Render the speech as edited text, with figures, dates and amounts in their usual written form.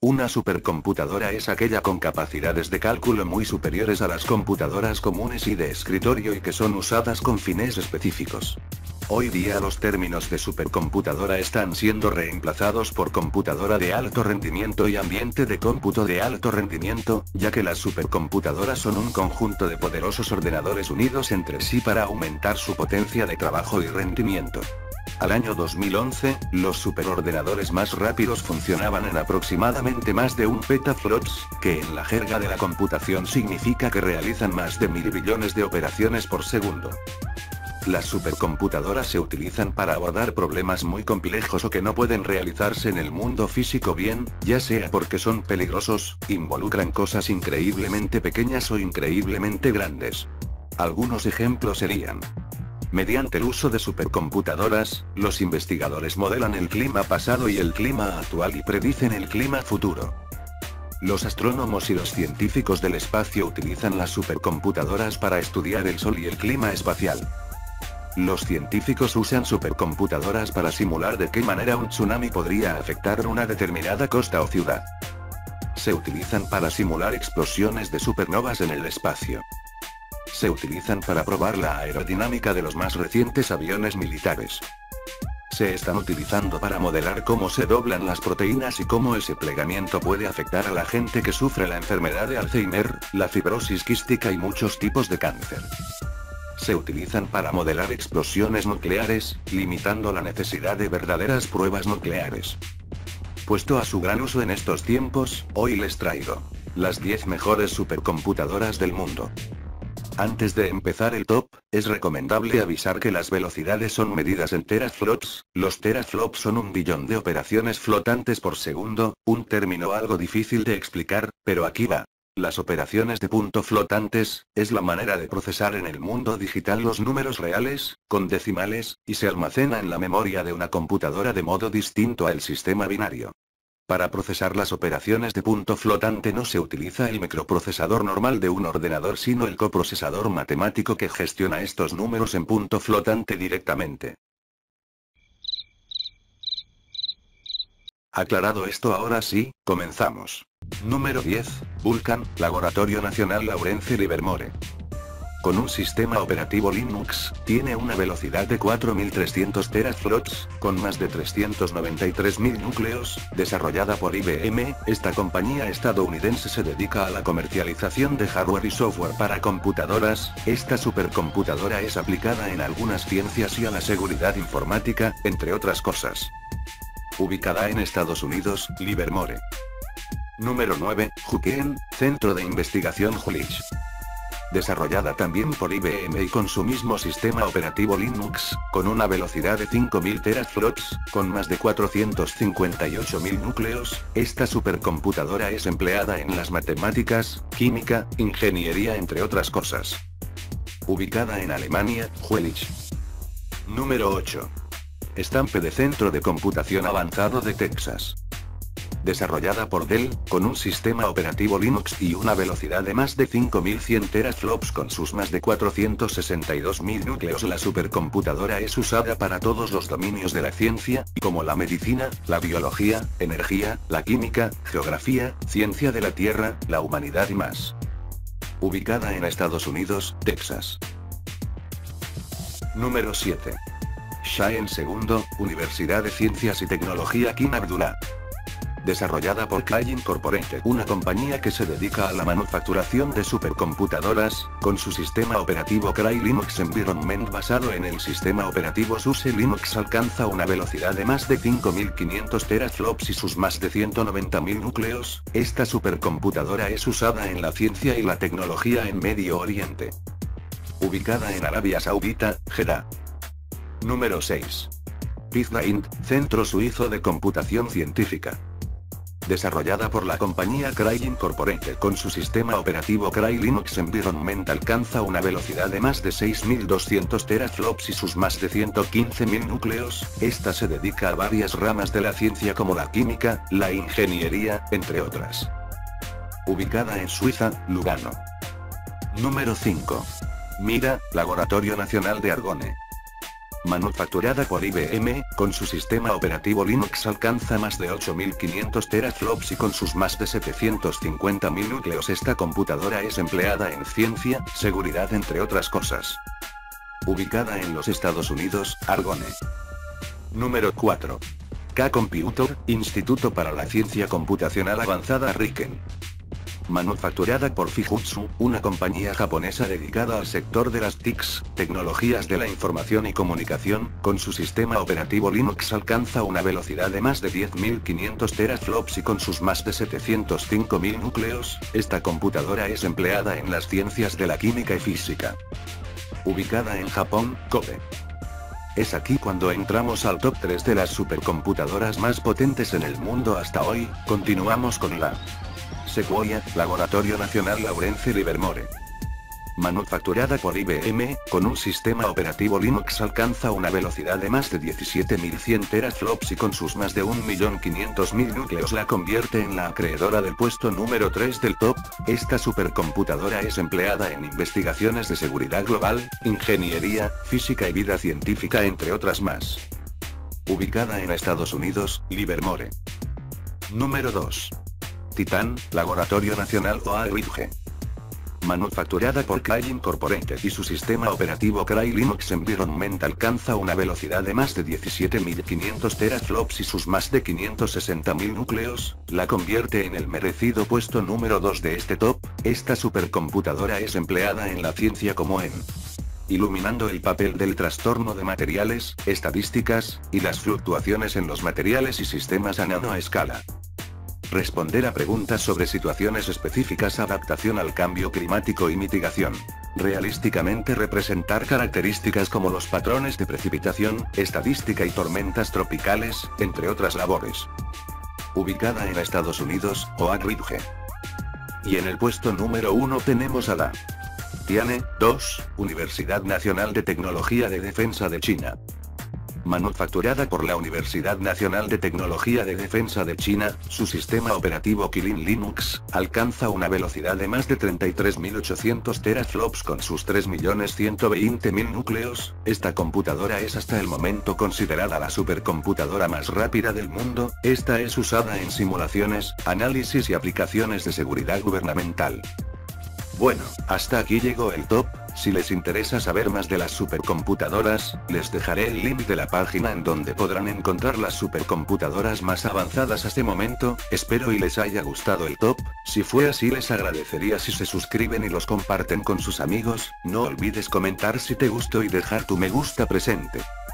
Una supercomputadora es aquella con capacidades de cálculo muy superiores a las computadoras comunes y de escritorio y que son usadas con fines específicos. Hoy día los términos de supercomputadora están siendo reemplazados por computadora de alto rendimiento y ambiente de cómputo de alto rendimiento, ya que las supercomputadoras son un conjunto de poderosos ordenadores unidos entre sí para aumentar su potencia de trabajo y rendimiento. Al año 2011, los superordenadores más rápidos funcionaban en aproximadamente más de 1 petaflops, que en la jerga de la computación significa que realizan más de 1000 billones de operaciones por segundo. Las supercomputadoras se utilizan para abordar problemas muy complejos o que no pueden realizarse en el mundo físico bien, ya sea porque son peligrosos, involucran cosas increíblemente pequeñas o increíblemente grandes. Algunos ejemplos serían: mediante el uso de supercomputadoras, los investigadores modelan el clima pasado y el clima actual y predicen el clima futuro. Los astrónomos y los científicos del espacio utilizan las supercomputadoras para estudiar el Sol y el clima espacial. Los científicos usan supercomputadoras para simular de qué manera un tsunami podría afectar una determinada costa o ciudad. Se utilizan para simular explosiones de supernovas en el espacio. Se utilizan para probar la aerodinámica de los más recientes aviones militares. Se están utilizando para modelar cómo se doblan las proteínas y cómo ese plegamiento puede afectar a la gente que sufre la enfermedad de Alzheimer, la fibrosis quística y muchos tipos de cáncer. Se utilizan para modelar explosiones nucleares, limitando la necesidad de verdaderas pruebas nucleares. Puesto a su gran uso en estos tiempos, hoy les traigo las 10 mejores supercomputadoras del mundo. Antes de empezar el top, es recomendable avisar que las velocidades son medidas en teraflops. Los teraflops son 1 billón de operaciones flotantes por segundo, un término algo difícil de explicar, pero aquí va. Las operaciones de punto flotantes, es la manera de procesar en el mundo digital los números reales, con decimales, y se almacena en la memoria de una computadora de modo distinto al sistema binario. Para procesar las operaciones de punto flotante no se utiliza el microprocesador normal de un ordenador sino el coprocesador matemático que gestiona estos números en punto flotante directamente. Aclarado esto, ahora sí, comenzamos. Número 10, Vulkan, Laboratorio Nacional Lawrence Livermore. Con un sistema operativo Linux, tiene una velocidad de 4300 teraflops, con más de 393.000 núcleos, desarrollada por IBM. Esta compañía estadounidense se dedica a la comercialización de hardware y software para computadoras. Esta supercomputadora es aplicada en algunas ciencias y a la seguridad informática, entre otras cosas. Ubicada en Estados Unidos, Livermore. Número 9, Huggeen, Centro de Investigación Jülich. Desarrollada también por IBM y con su mismo sistema operativo Linux, con una velocidad de 5000 teraflops, con más de 458.000 núcleos, esta supercomputadora es empleada en las matemáticas, química, ingeniería entre otras cosas. Ubicada en Alemania, Jülich. Número 8. Stampede Centro de Computación Avanzado de Texas. Desarrollada por Dell, con un sistema operativo Linux y una velocidad de más de 5100 teraflops con sus más de 462.000 núcleos. La supercomputadora es usada para todos los dominios de la ciencia, como la medicina, la biología, energía, la química, geografía, ciencia de la Tierra, la humanidad y más. Ubicada en Estados Unidos, Texas. Número 7. Shaen II, Universidad de Ciencias y Tecnología King Abdullah. Desarrollada por Cray Incorporated, una compañía que se dedica a la manufacturación de supercomputadoras, con su sistema operativo Cray Linux Environment basado en el sistema operativo SUSE Linux alcanza una velocidad de más de 5500 teraflops y sus más de 190.000 núcleos. Esta supercomputadora es usada en la ciencia y la tecnología en Medio Oriente. Ubicada en Arabia Saudita, Jeddah. Número 6. PythLint, Centro Suizo de Computación Científica. Desarrollada por la compañía Cray Incorporated con su sistema operativo Cray Linux Environment alcanza una velocidad de más de 6200 teraflops y sus más de 115.000 núcleos. Esta se dedica a varias ramas de la ciencia como la química, la ingeniería, entre otras. Ubicada en Suiza, Lugano. Número 5. Mira, Laboratorio Nacional de Argonne. Manufacturada por IBM, con su sistema operativo Linux alcanza más de 8500 teraflops y con sus más de 750.000 núcleos. Esta computadora es empleada en ciencia, seguridad entre otras cosas. Ubicada en los Estados Unidos, Argonne. Número 4. K-Computer, Instituto para la Ciencia Computacional Avanzada RIKEN. Manufacturada por Fujitsu, una compañía japonesa dedicada al sector de las TICs, tecnologías de la información y comunicación, con su sistema operativo Linux alcanza una velocidad de más de 10.500 teraflops y con sus más de 705.000 núcleos, esta computadora es empleada en las ciencias de la química y física. Ubicada en Japón, Kobe. Es aquí cuando entramos al top 3 de las supercomputadoras más potentes en el mundo hasta hoy. Continuamos con la Sequoia, Laboratorio Nacional Lawrence Livermore. Manufacturada por IBM, con un sistema operativo Linux alcanza una velocidad de más de 17.100 teraflops y con sus más de 1.500.000 núcleos la convierte en la acreedora del puesto número 3 del top. Esta supercomputadora es empleada en investigaciones de seguridad global, ingeniería, física y vida científica entre otras más. Ubicada en Estados Unidos, Livermore. Número 2. Titan, Laboratorio Nacional Oak Ridge. Manufacturada por Cray Incorporated y su sistema operativo Cray Linux Environment alcanza una velocidad de más de 17.500 teraflops y sus más de 560.000 núcleos, la convierte en el merecido puesto número 2 de este top. Esta supercomputadora es empleada en la ciencia como en iluminando el papel del trastorno de materiales, estadísticas, y las fluctuaciones en los materiales y sistemas a nanoescala. Responder a preguntas sobre situaciones específicas, adaptación al cambio climático y mitigación. Realísticamente representar características como los patrones de precipitación, estadística y tormentas tropicales, entre otras labores. Ubicada en Estados Unidos, Oak Ridge. Y en el puesto número 1 tenemos a la Tianhe 2, Universidad Nacional de Tecnología de Defensa de China. Manufacturada por la Universidad Nacional de Tecnología de Defensa de China, su sistema operativo Kirin Linux alcanza una velocidad de más de 33.800 teraflops con sus 3.120.000 núcleos. Esta computadora es hasta el momento considerada la supercomputadora más rápida del mundo. Esta es usada en simulaciones, análisis y aplicaciones de seguridad gubernamental. Bueno, hasta aquí llegó el top. Si les interesa saber más de las supercomputadoras, les dejaré el link de la página en donde podrán encontrar las supercomputadoras más avanzadas hasta el momento. Espero y les haya gustado el top. Si fue así, les agradecería si se suscriben y los comparten con sus amigos. No olvides comentar si te gustó y dejar tu me gusta presente.